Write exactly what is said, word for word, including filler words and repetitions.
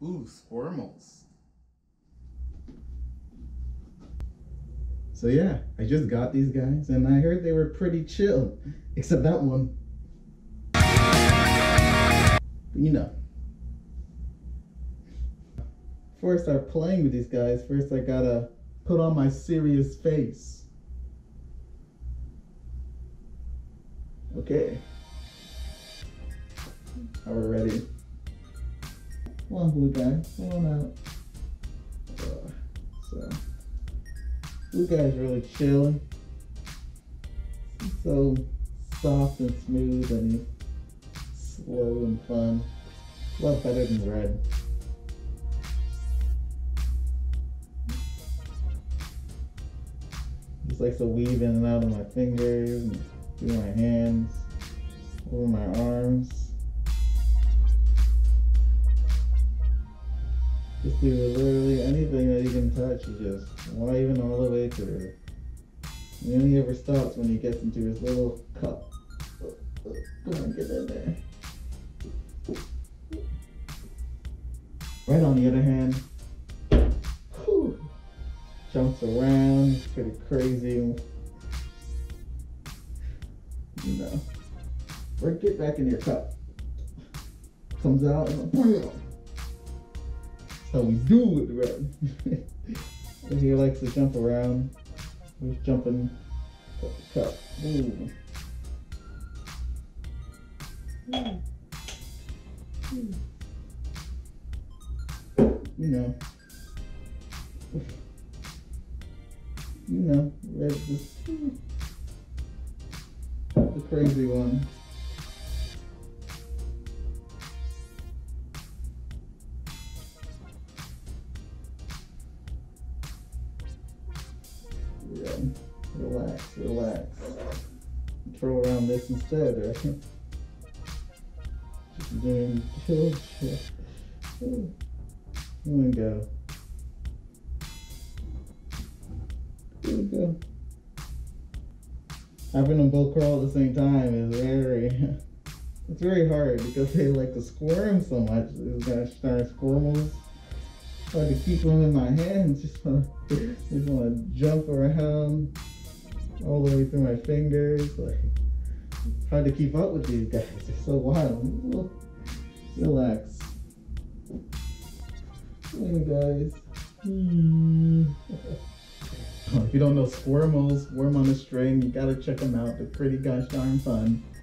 Ooh, Squirmals. So yeah, I just got these guys and I heard they were pretty chill. Except that one. But you know. Before I start playing with these guys, first I gotta put on my serious face. Okay. Are we ready? Come on, blue guy. Come on out. Uh, so, blue guy's really chilling. He's so soft and smooth and he's slow and fun. A lot better than red. Just likes to weave in and out of my fingers and through my hands, over my arms. Just do literally anything that you can touch, he just won't even all the way through. And he only ever stops when he gets into his little cup. Come on, get in there. Red, on the other hand, whew, jumps around, he's pretty crazy. You know. Red, get back in your cup. Comes out and bam! How we do with the red. He likes to jump around. He's jumping cup to cup. Ooh. Mm. Mm. You know. You know, red just the crazy one. Yeah, relax, relax. Throw around this instead, right? Just doing chill, chill. Here we go. Here we go. Having them both crawl at the same time is very, it's very hard because they like to squirm so much. These guys start Squirmals. Hard to keep them in my hands. Just wanna, just wanna jump around all the way through my fingers. Like, hard to keep up with these guys. They're so wild. Relax. Hey guys. Hmm. If you don't know Squirmals, Worm on a String, you gotta check them out. They're pretty gosh darn fun.